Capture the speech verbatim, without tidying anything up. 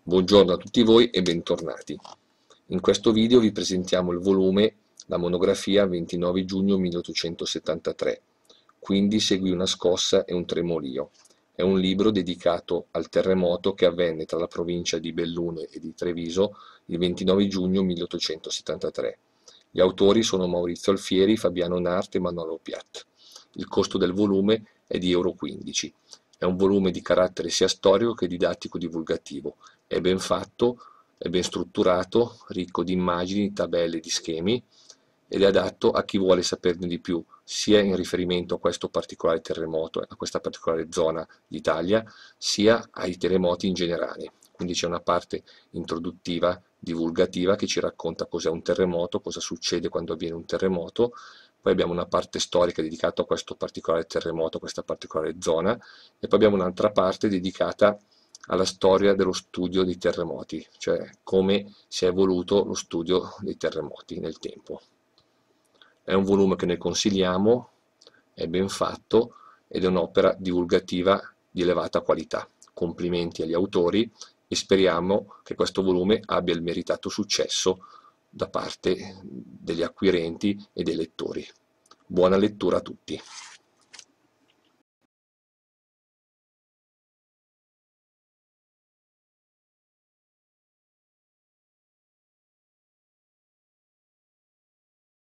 Buongiorno a tutti voi e bentornati. In questo video vi presentiamo il volume La monografia ventinove giugno milleottocentosettantatré, Quindi seguì una scossa e un tremolio. È un libro dedicato al terremoto che avvenne tra la provincia di Belluno e di Treviso il ventinove giugno milleottocentosettantatré. Gli autori sono Maurizio Alfieri, Fabiano Nart e Manolo Piat. Il costo del volume è di euro quindici. È un volume di carattere sia storico che didattico-divulgativo. È ben fatto, è ben strutturato, ricco di immagini, tabelle e di schemi ed è adatto a chi vuole saperne di più, sia in riferimento a questo particolare terremoto, a questa particolare zona d'Italia, sia ai terremoti in generale. Quindi c'è una parte introduttiva, divulgativa, che ci racconta cos'è un terremoto, cosa succede quando avviene un terremoto. Poi abbiamo una parte storica dedicata a questo particolare terremoto, a questa particolare zona, e poi abbiamo un'altra parte dedicata alla storia dello studio dei terremoti, cioè come si è evoluto lo studio dei terremoti nel tempo. È un volume che noi consigliamo, è ben fatto ed è un'opera divulgativa di elevata qualità. Complimenti agli autori e speriamo che questo volume abbia il meritato successo da parte degli acquirenti e dei lettori. Buona lettura a tutti.